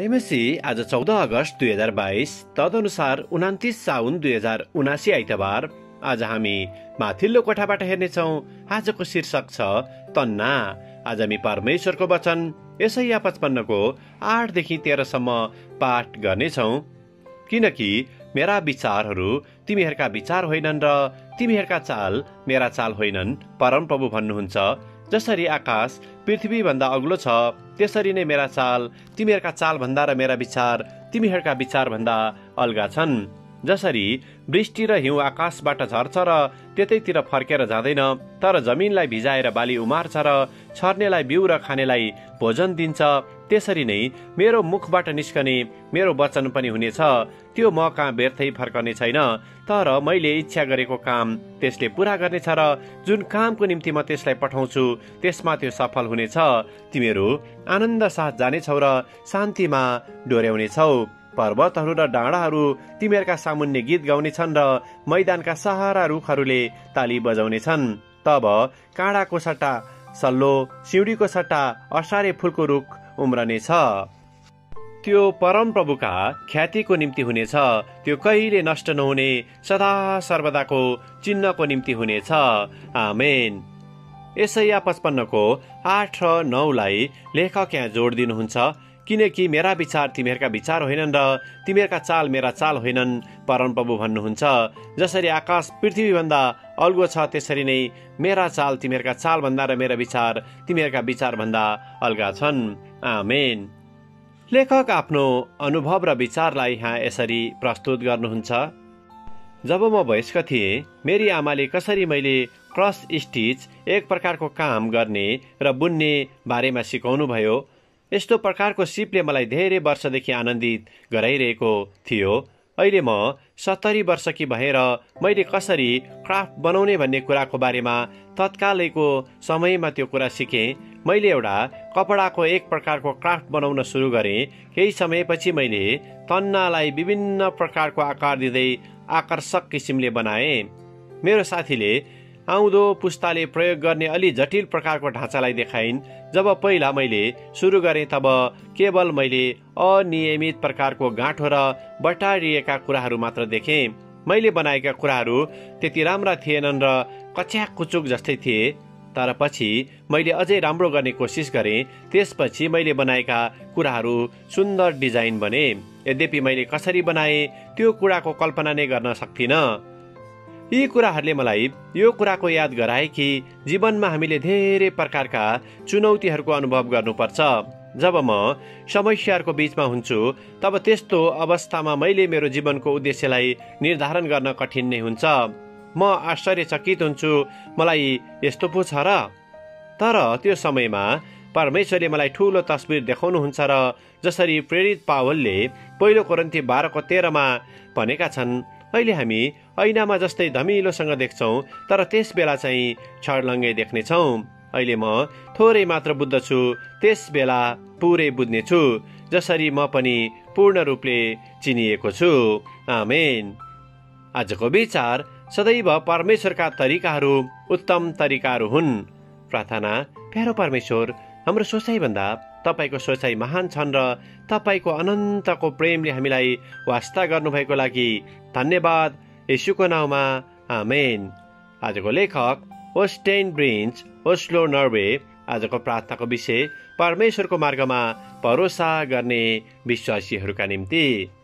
रेमेसी आज 14 अगस्त 2022 तदनुसार 29 साउन 2079 आइतबार। आज हामी माथिल्लो कोठाबाट हेर्नेछौँ। आजको शीर्षक छ तन्ना। आज हामी परमेश्वरको वचन यशाया 55 को 8 देखि 13 सम्म पाठ गर्नेछौँ। किनकि मेरा विचारहरू तिमीहरूका विचार होइनन् र तिमीहरूका चाल मेरा चाल होइनन्, परमप्रभु भन्नुहुन्छ। जसरी आकाश पृथ्वी भन्दा अग्लो छ, त्यसरी नै मेरा चाल तिमीहरूका चाल भन्दा र मेरा विचार तिमीहरूका विचार भन्दा अलगा छन्। जसरी वृष्टि र हिउँ आकाशबाट झर्छ र त्यतैतिर फर्केर जाँदैन, तर जमिनलाई भिजाएर बाली उमार्छ र छर्नेलाई बिउ र खानेलाई भोजन दिन्छ, त्यसरी नै मेरो मुखबाट निस्कने मेरो वचन पनि हुनेछ। त्यो म कहाँ व्यर्थै फर्कने छैन, तर मैले इच्छा गरेको काम त्यसले पूरा गर्नेछ र जुन कामको निम्ति म त्यसलाई पठाउँछु त्यसमा त्यो सफल हुनेछ। तिमीहरू आनन्द साथ जानेछौ र शान्तिमा डोर्याउनेछौ। पर्वतहरू र डाँडाहरू तिमीहरूका सामुन्ने गीत गाउनेछन् र मैदानका सारा रुखहरूले ताली बजाउनेछन्। तब काँडाको सट्टा सल्लो, सिउँडीको सट्टा असारे फूलको रुख उम्रनेछ। त्यो परमप्रभुका ख्यातिको निम्ति हुनेछ। त्यो कहिले नष्ट नहुने सदा सर्वदाको चिन्हको निम्ति हुनेछ। आमेन। यशाया 55 को 8 र 9 लाई लेखक यहाँ जोड दिनुहुन्छ। किनकि मेरा विचार तिमीहरूका विचार होइनन् र तिमीहरूका चाल मेरा चाल होइनन्, परमप्रभु भन्नुहुन्छ। जसरी आकाश पृथ्वी भन्दा अल्गो छ, त्यसरी नै मेरा चाल तिमीहरूका चाल भन्दा र मेरा विचार तिमीहरूका विचार भन्दा अलगा छन्। आमेन। लेखक आफ्नो अनुभव र विचारलाई यहाँ यसरी प्रस्तुत गर्नुहुन्छ। जब म वयस्क थिएँ, मेरी आमाले कसरी मैले क्रस स्टिच एक प्रकारको काम गर्ने र बुन्ने बारेमा सिकाउनु भयो। यस्तो प्रकारको सिपले मलाई धेरै वर्षदेखि आनन्दित गराइरहेको थियो। अहिले म 70 वर्षकी भएर मैले कसरी क्राफ्ट बनाउने भन्ने कुराको बारेमा तत्कालैको समयमा त्यो कुरा सिकेँ। मैले एउटा कपडाको एक प्रकारको क्राफ्ट बनाउन सुरु गरेँ। केही समयपछि मैले तन्नालाई विभिन्न प्रकारको आकार दिँदै आकर्षक किसिमले बनाएँ। मेरो साथीले आउँदो पुस्ताले प्रयोग गर्ने अलि जटिल प्रकारको ढाँचालाई देखाइन्। जब पहिला मैले सुरु गरेँ तब केवल मैले अनियमित प्रकारको गाँठो र बटारिएका कुराहरू मात्र देखेँ। मैले बनाएका कुराहरू त्यति राम्रा थिएनन् र कच्याक कुचुक जस्तै थिए। तर पछि मैले अझै राम्रो गर्ने कोसिस गरेँ। त्यसपछि मैले बनाएका कुराहरू सुन्दर डिजाइन बने। यद्यपि मैले कसरी बनाएँ त्यो कुराको कल्पना नै गर्न सक्थिनँ। यी कुराहरूले मलाई यो कुराको याद गराए कि जीवनमा हामीले धेरै प्रकारका चुनौतीहरूको अनुभव गर्नुपर्छ। जब म समस्याहरूको बीचमा हुन्छु, तब त्यस्तो अवस्थामा मैले मेरो जीवनको उद्देश्यलाई निर्धारण गर्न कठिन नै हुन्छ। म आश्चर्यचकित हुन्छु, मलाई यस्तो पो छ र? तर त्यो समयमा परमेश्वरले मलाई ठूलो तस्बिर देखाउनुहुन्छ र जसरी प्रेरित पावलले पहिलो कोरिन्थी 12 को 13 मा भनेका छन्, अहिले हामी ऐनामा जस्तै धमिलोसँग देख्छौँ, तर त्यस बेला चाहिँ छर्लङ्गै देख्नेछौँ। अहिले म थोरै मात्र बुझ्दछु, त्यस बेला पुरै बुझ्नेछु, जसरी म पनि पूर्ण रूपले चिनिएको छु। आमेन। आजको विचार, सदैव परमेश्वरका तरिकाहरू उत्तम तरिकाहरू हुन्। प्रार्थना। प्यारो परमेश्वर, हाम्रो सोचाइभन्दा तपाईको सोचाइ महान छन् र तपाईको अनन्तको प्रेमले हामीलाई वास्ता गर्नुभएको लागि धन्यवाद। येशूको नाउँमा आमेन। आजको लेखक ओस्टेन ब्रिन्च, ओस्लो, नर्वे। आजको प्रार्थनाको विषय परमेश्वरको मार्गमा भरोसा गर्ने विश्वासीहरूका निम्ति।